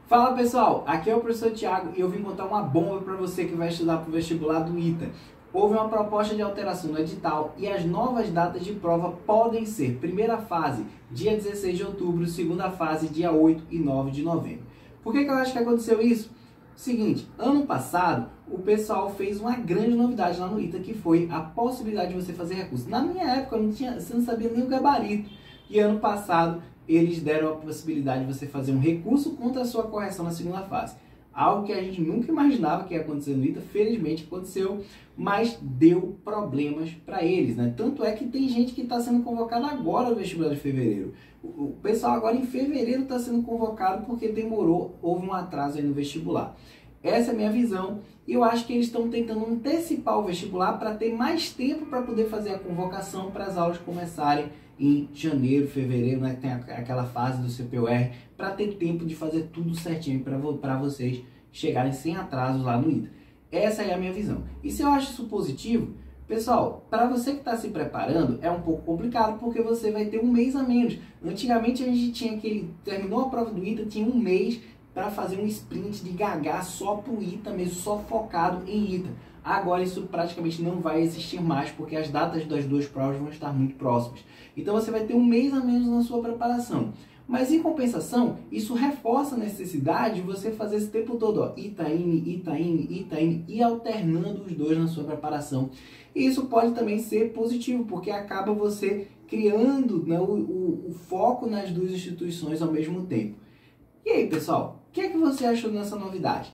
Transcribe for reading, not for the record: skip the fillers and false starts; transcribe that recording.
Fala pessoal, aqui é o professor Thiago e eu vim contar uma bomba para você que vai estudar para o vestibular do ITA. Houve uma proposta de alteração no edital e as novas datas de prova podem ser: primeira fase, dia 16 de outubro, segunda fase, dia 8 e 9 de novembro. Por que eu acho que aconteceu isso? Seguinte, ano passado o pessoal fez uma grande novidade lá no ITA, que foi a possibilidade de você fazer recurso. Na minha época você não sabia nem o gabarito, e ano passado eles deram a possibilidade de você fazer um recurso contra a sua correção na segunda fase. Algo que a gente nunca imaginava que ia acontecer no ITA, felizmente aconteceu, mas deu problemas para eles, né? Tanto é que tem gente que está sendo convocada agora no vestibular de fevereiro. O pessoal agora em fevereiro está sendo convocado porque demorou, houve um atraso aí no vestibular. Essa é a minha visão e eu acho que eles estão tentando antecipar o vestibular para ter mais tempo para poder fazer a convocação para as aulas começarem em janeiro, fevereiro, né? Tem aquela fase do CPUR, para ter tempo de fazer tudo certinho para vocês chegarem sem atrasos lá no ITA. Essa é a minha visão. E se eu acho isso positivo, pessoal, para você que está se preparando, é um pouco complicado porque você vai ter um mês a menos. Antigamente a gente tinha terminou a prova do ITA, tinha um mês para fazer um sprint de Gagá só para o ITA mesmo, só focado em ITA. Agora isso praticamente não vai existir mais, porque as datas das duas provas vão estar muito próximas. Então você vai ter um mês a menos na sua preparação. Mas em compensação, isso reforça a necessidade de você fazer esse tempo todo, ó, Itaime, e alternando os dois na sua preparação. E isso pode também ser positivo, porque acaba você criando, né, o foco nas duas instituições ao mesmo tempo. E aí, pessoal, o que é que você achou dessa novidade?